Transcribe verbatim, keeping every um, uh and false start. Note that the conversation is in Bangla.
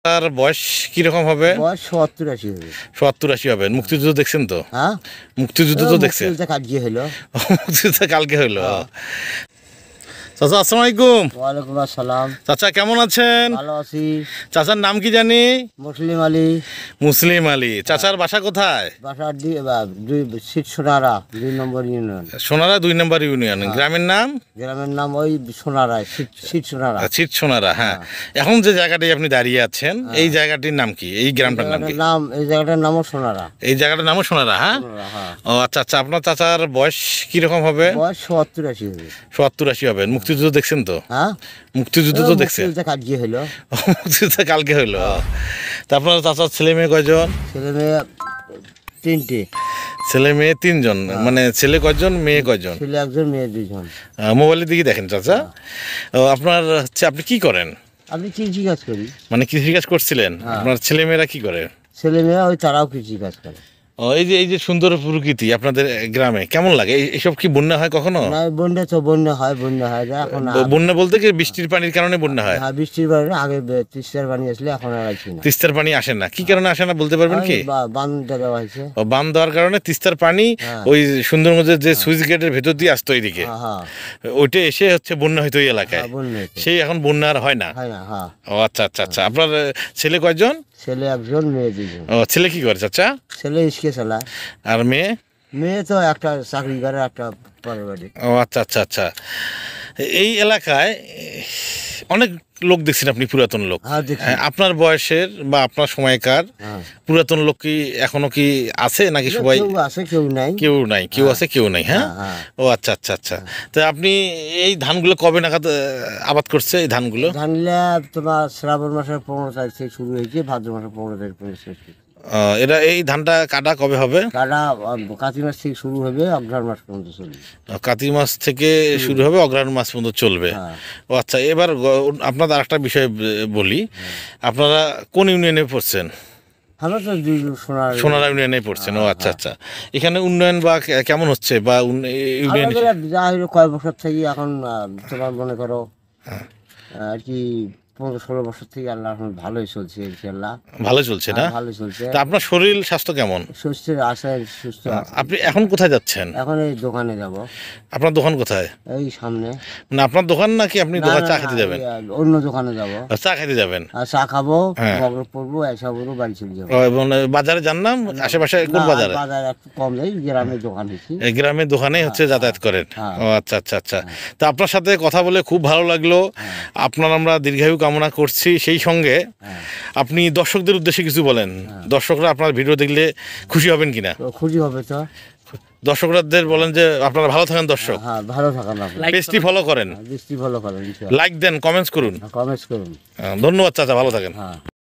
তার বয়স কিরকম হবে? বয়স সত্তর আশি হবে। সত্তর আশি হবে। মুক্তিযুদ্ধ দেখছেন তো? হ্যাঁ, মুক্তিযুদ্ধ তো দেখছেন। কালকে হলো। মুক্তিযুদ্ধ কালকে হলো। চাচা আসসালামু আলাইকুম। ওয়ালাইকুম আসসালাম। চাচা কেমন আছেন? ভালো আছি। চাচার নাম কি জানি? মুসলিম আলী। মুসলিম আলী। চাচার বাসা কোথায়? বাসা দুই সিট সোনারা, দুই নম্বর ইউনিয়ন। সোনারা দুই নম্বর ইউনিয়ন। গ্রামের নাম? গ্রামের নাম ওই সোনারা, সিট সোনারা। সিট সোনারা, হ্যাঁ। এখন যে জায়গাটায় আপনি দাঁড়িয়ে আছেন এই জায়গাটির নাম কি? এই গ্রামটার নাম কি? নাম এই জায়গাটার নামও সোনারা। এই জায়গাটার নামও সোনারা, হ্যাঁ। ও আচ্ছা আচ্ছা। আপনার চাচার বয়স কিরকম হবে? বয়স সত্তর আশি হবে। সত্তর আশি হবে। মুক্তিযুদ্ধ দেখছেন তো? হ্যাঁ, মুক্তিযুদ্ধ তো দেখছেন। কালকে হলো। মুক্তিযুদ্ধ কালকে হলো। তা আপনার চাচার ছেলে মেয়ে কয়জন? ছেলে মেয়ে তিনটে। ছেলে মেয়ে তিনজন, মানে ছেলে কয়জন মেয়ে কয়জন? ছেলে একজন মেয়ে দুইজন। মোবাইলের দিকে দেখেন চাচা। আপনার হচ্ছে আপনি কি করেন? আমি কৃষি কাজ করি। মানে কৃষি কাজ করছিলেন? আপনার ছেলে মেয়েরা কি করে? ছেলে মেয়ে ওই তারাও কৃষি কাজ করে। ও এই যে এই যে সুন্দর প্রকৃতি আপনাদের গ্রামে কেমন লাগে? এইসব কি বন্যা হয় কখনো? না, বন্যা তো বন্যা হয়, বন্যা হয় না এখন। বন্যা বলতে কি বৃষ্টির পানির কারণে বন্যা হয়? হ্যাঁ, বৃষ্টির পানি। আগে তিস্তার পানি আসলে এখন আর আসে না। তিস্তার পানি আসে না, কি কারণে আসে না বলতে পারবেন কি? বাঁধ দেওয়া হয়েছে। ও বাঁধ দেওয়ার কারণে তিস্তার পানি ওই সুন্দরগঞ্জের যে সুইচ গেটের ভেতর দিয়ে আসতো এইদিকে, ওইটা এসে হচ্ছে বন্যা হয়তো ওই এলাকায়। সেই এখন বন্যা আর হয় না। ও আচ্ছা আচ্ছা আচ্ছা। আপনার ছেলে কয়জন? ছেলে একজন, মেয়ে দুজন। ও ছেলে কি করে চাচা? ছেলে ইস্কে চালায়। আর মেয়ে? মেয়ে তো একটা চাকরি করে, একটা পারিবারিক। ও আচ্ছা আচ্ছা আচ্ছা। এই এলাকায় অনেক লোক দেখছেন আপনি, পুরাতন লোক। আপনার বয়সের বা আপনার সময়কার পুরাতন লোক কি এখনো কি আছে নাকি সবাই? আছে, কেউ নাই। কেউ নাই, কেউ আছে কেউ নাই, হ্যাঁ। ও আচ্ছা আচ্ছা আচ্ছা। তো আপনি এই ধানগুলো কবে নাগাদ আবাদ করছে? এই ধানগুলো ধানগুলা তোমার শ্রাবণ মাসের পনেরো তারিখ থেকে শুরু হয়েছে, ভাদ্র মাসের পনেরো তারিখ পর্যন্ত শেষ। এরা এই ধানটা কাটা কবে হবে? কাটা কাতি মাস থেকে শুরু হবে, অগ্রহায়ণ মাস পর্যন্ত চলবে। কাতি মাস থেকে শুরু হবে, অগ্রহায়ণ মাস পর্যন্ত চলবে। ও আচ্ছা। এবার আপনাদের আরেকটা বিষয় বলি, আপনারা কোন ইউনিয়নে পড়ছেন? আমরা তো সোনারা ইউনিয়নে পড়ছেন। ও আচ্ছা আচ্ছা। এখানে উন্নয়ন বা কেমন হচ্ছে বা ইউনিয়ন? যা হলো কয়েক বছর থেকে এখন তোমার মনে করো আর কি পনেরো ষোলো বছর থেকে আল্লাহ ভালোই চলছে। ইনশাআল্লাহ ভালো চলছে না? ভালো চলছে। তা আপনার শরীর স্বাস্থ্য কেমন? সুস্থ আছে, সুস্থ। আপনি এখন কোথায় যাচ্ছেন? এখন এই দোকানে যাব। আপনার দোকান কোথায়? এই সামনে। না আপনার দোকান নাকি আপনি দোকান চা খেতে যাবেন? অন্য দোকানে যাব। চা খেতে যাবেন? চা খাবো, বগর পড়বো, এসা বলবো, বাড়ি চলে যাবো। বাজারে যান না আশেপাশে? কোন বাজারে? বাজার একটু কম নেই, গ্রামের দোকান হচ্ছে। গ্রামের দোকানে হচ্ছে যাতায়াত করেন? ও আচ্ছা আচ্ছা আচ্ছা। তা আপনার সাথে কথা বলে খুব ভালো লাগলো। আপনার আমরা দীর্ঘায়ু কামনা করছি। সেই সঙ্গে আপনি দর্শকদের উদ্দেশ্যে কিছু বলেন। দর্শকরা আপনার ভিডিও দেখলে খুশি হবেন কিনা? খুশি হবে তো। দর্শকদের বলেন যে আপনারা ভালো থাকেন। দর্শক ভালো থাকেন, পেজটি ফলো করেন, পেজটি ফলো করেন, লাইক দেন, কমেন্টস করুন। কমেন্টস করুন। ধন্যবাদ চাচা, ভালো থাকেন।